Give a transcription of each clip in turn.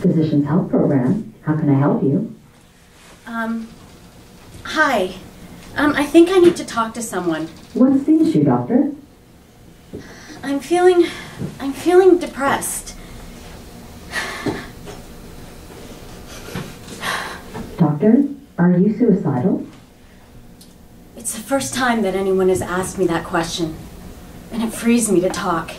Physicians Health Program. How can I help you? Hi. I think I need to talk to someone. What's the issue, doctor? I'm feeling depressed. Doctor, are you suicidal? It's the first time that anyone has asked me that question, and it frees me to talk.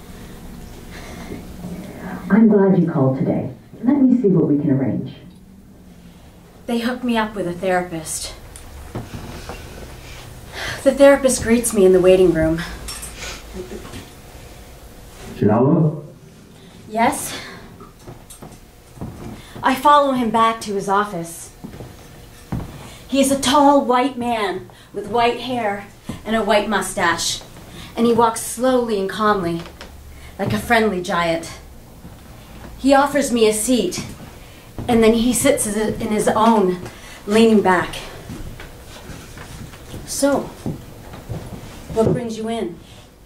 I'm glad you called today. Let me see what we can arrange. They hooked me up with a therapist. The therapist greets me in the waiting room. Shallow? Yes? I follow him back to his office. He is a tall white man with white hair and a white mustache, and he walks slowly and calmly, like a friendly giant. He offers me a seat, and then he sits in his own, leaning back. So, what brings you in?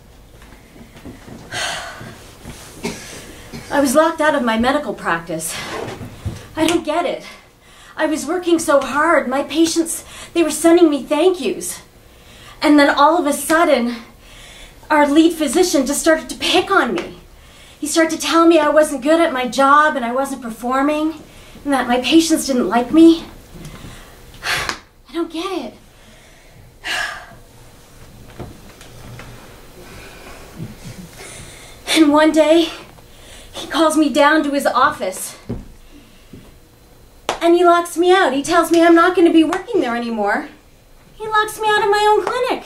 I was locked out of my medical practice. I don't get it. I was working so hard. My patients, they were sending me thank yous. And then all of a sudden, our lead physician just started to pick on me. He started to tell me I wasn't good at my job and I wasn't performing, and that my patients didn't like me. I don't get it. And one day, he calls me down to his office. And he locks me out. He tells me I'm not going to be working there anymore. He locks me out of my own clinic.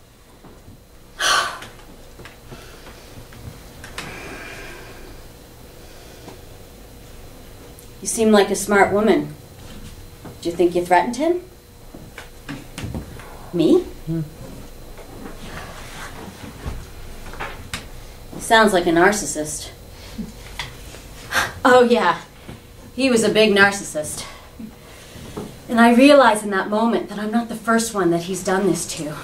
You seem like a smart woman. Do you think you threatened him? Me? Sounds like a narcissist. Oh yeah, he was a big narcissist. And I realized in that moment that I'm not the first one that he's done this to.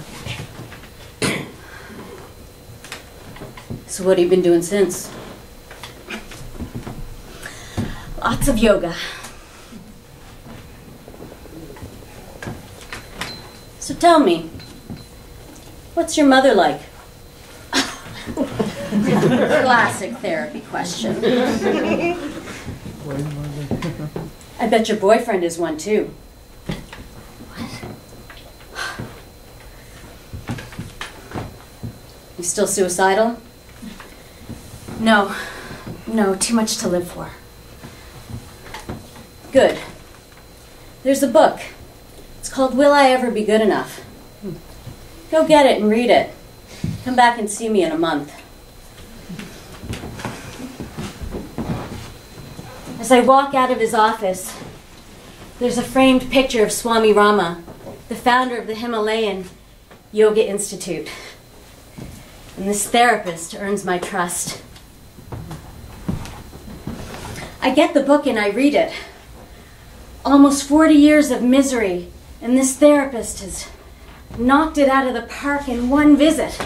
So what have you been doing since? Lots of yoga. So tell me, what's your mother like? Classic therapy question. I bet your boyfriend is one too. What? You still suicidal? No, too much to live for. Good. There's a book. It's called Will I Ever Be Good Enough? Go get it and read it. Come back and see me in a month. As I walk out of his office, there's a framed picture of Swami Rama, the founder of the Himalayan Yoga Institute. And this therapist earns my trust. I get the book and I read it. Almost 40 years of misery, and this therapist has knocked it out of the park in one visit.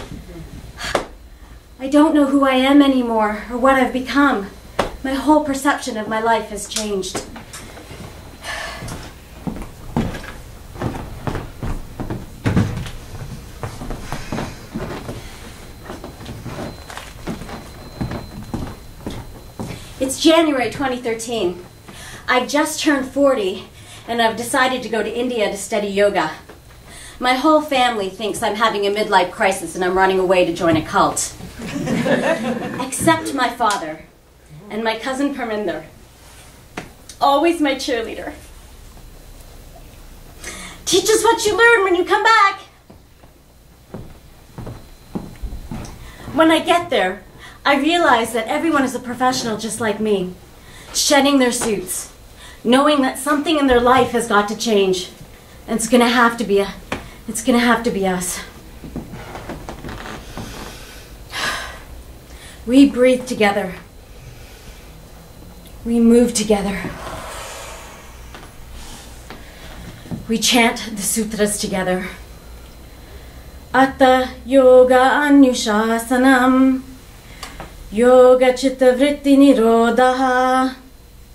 I don't know who I am anymore or what I've become. My whole perception of my life has changed. It's January 2013. I've just turned 40 and I've decided to go to India to study yoga. My whole family thinks I'm having a midlife crisis and I'm running away to join a cult. Except my father and my cousin Parminder. Always my cheerleader. Teach us what you learn when you come back. When I get there, I realize that everyone is a professional just like me, shedding their suits, knowing that something in their life has got to change, and it's gonna have to be us. We breathe together. We move together. We chant the sutras together. Atta yoga anyushasanam, yoga chitta vritti nirodha,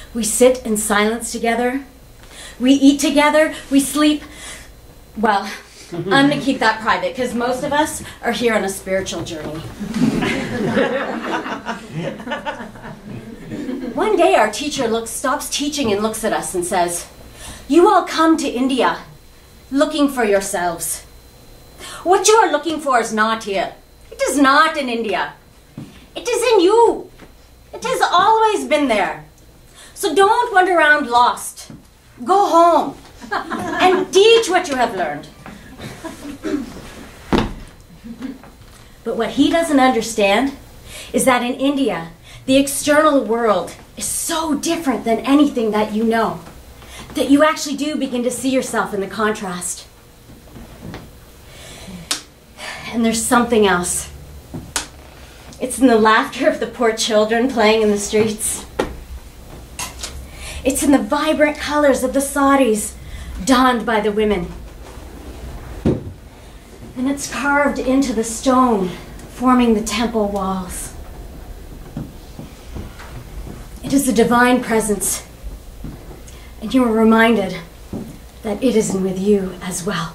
We sit in silence together. We eat together. We sleep. Well, I'm going to keep that private because most of us are here on a spiritual journey. One day our teacher stops teaching and looks at us and says, "You all come to India looking for yourselves. What you are looking for is not here. It is not in India. It is in you. It has always been there. So don't wander around lost. Go home and teach what you have learned." But what he doesn't understand is that in India, the external world is so different than anything that you know, that you actually do begin to see yourself in the contrast. And there's something else. It's in the laughter of the poor children playing in the streets. It's in the vibrant colors of the saris donned by the women. And it's carved into the stone, forming the temple walls. It is a divine presence, and you are reminded that it is with you as well.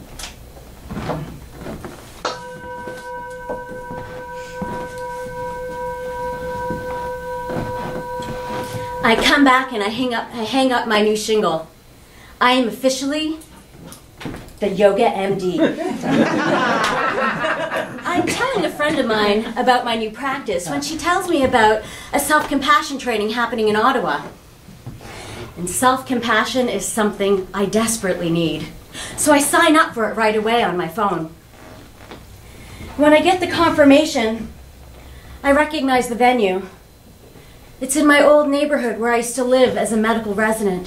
I come back and I hang up my new shingle. I am officially the Yoga MD. I'm telling a friend of mine about my new practice when she tells me about a self-compassion training happening in Ottawa. And self-compassion is something I desperately need. So I sign up for it right away on my phone. When I get the confirmation, I recognize the venue. It's in my old neighborhood where I used to live as a medical resident.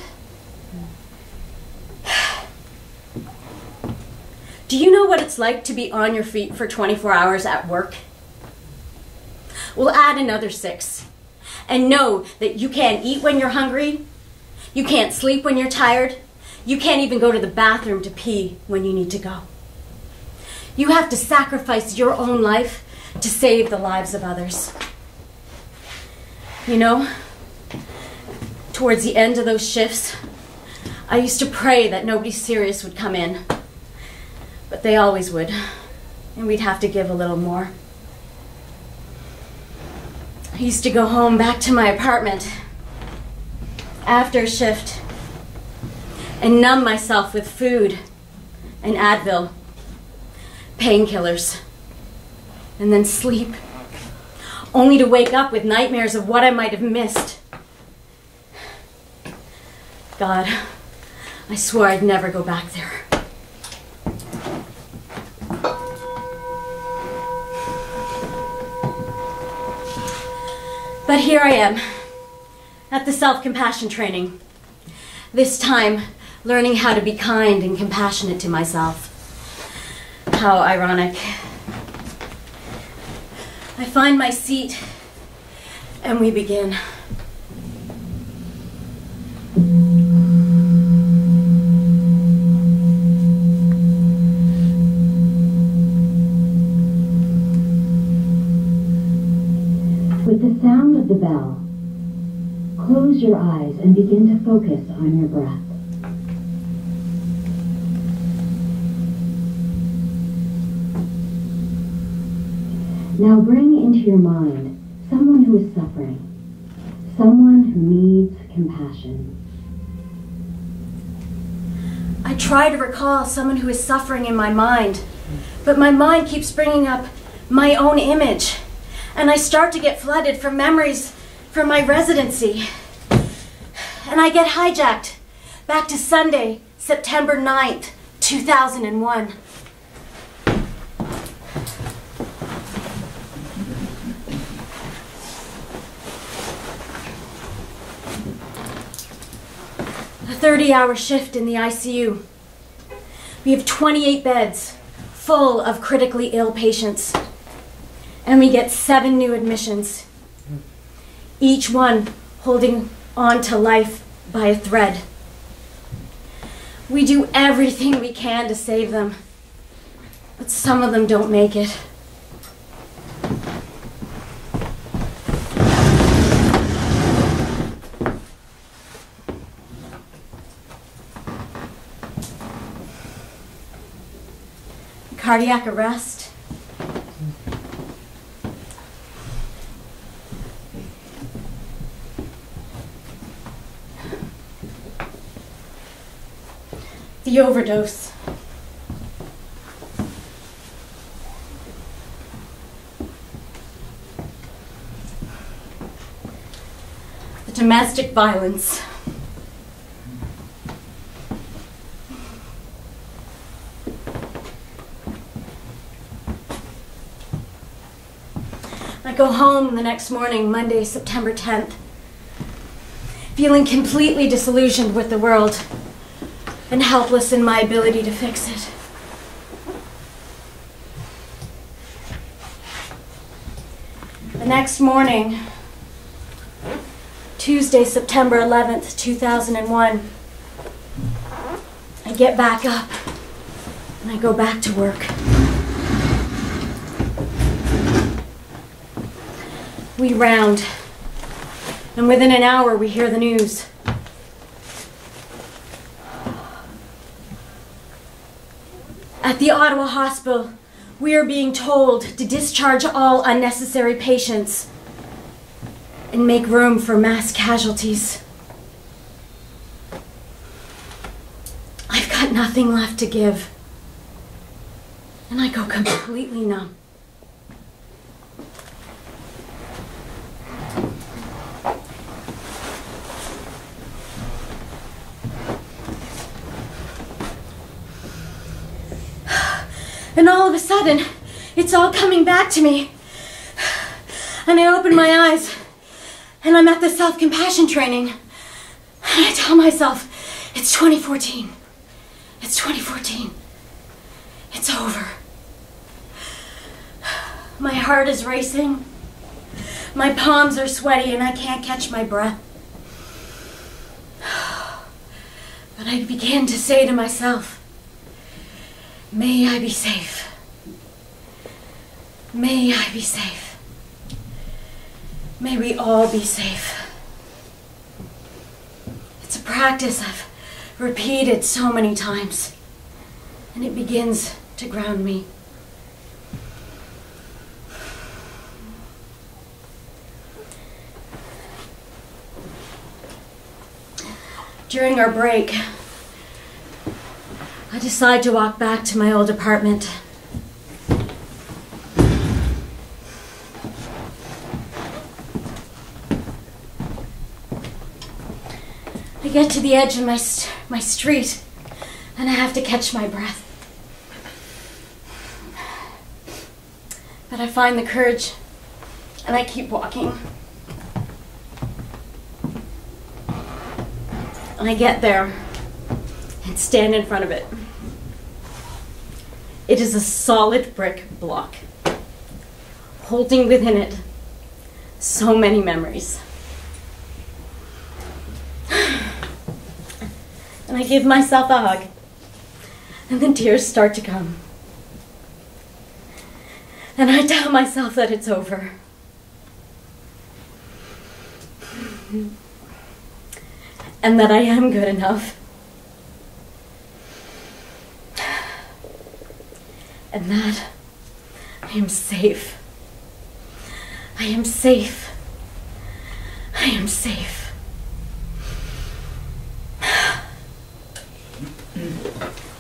Do you know what it's like to be on your feet for 24 hours at work? We'll add another 6. And know that you can't eat when you're hungry. You can't sleep when you're tired. You can't even go to the bathroom to pee when you need to go. You have to sacrifice your own life to save the lives of others. You know, towards the end of those shifts, I used to pray that nobody serious would come in. But they always would, and we'd have to give a little more. I used to go home back to my apartment after a shift and numb myself with food and Advil, painkillers, and then sleep, only to wake up with nightmares of what I might have missed. God, I swore I'd never go back there. But here I am, at the self-compassion training. This time, learning how to be kind and compassionate to myself. How ironic. I find my seat, and we begin. With the sound of the bell, close your eyes and begin to focus on your breath. Now bring into your mind someone who is suffering, someone who needs compassion. I try to recall someone who is suffering in my mind, but my mind keeps bringing up my own image, and I start to get flooded from memories from my residency. And I get hijacked back to Sunday, September 9th, 2001. A 30-hour shift in the ICU. We have 28 beds full of critically ill patients. And we get 7 new admissions, each one holding on to life by a thread. We do everything we can to save them, but some of them don't make it. cardiac arrest. The overdose. The domestic violence. I go home the next morning, Monday, September 10th, feeling completely disillusioned with the world and helpless in my ability to fix it. The next morning, Tuesday, September 11th, 2001, I get back up and I go back to work. We round, and within an hour we hear the news. At the Ottawa Hospital, we are being told to discharge all unnecessary patients and make room for mass casualties. I've got nothing left to give, and I go completely numb. And all of a sudden, it's all coming back to me. And I open my eyes, and I'm at the self-compassion training. And I tell myself, it's 2014. It's 2014. It's over. My heart is racing. My palms are sweaty, and I can't catch my breath. But I begin to say to myself, may I be safe. May I be safe. May we all be safe. It's a practice I've repeated so many times, and it begins to ground me. During our break, I decide to walk back to my old apartment. I get to the edge of my street, and I have to catch my breath. But I find the courage, and I keep walking. And I get there and stand in front of it. It is a solid brick block, holding within it so many memories. And I give myself a hug, and then tears start to come. And I tell myself that it's over. And that I am good enough. And that I am safe. I am safe. I am safe.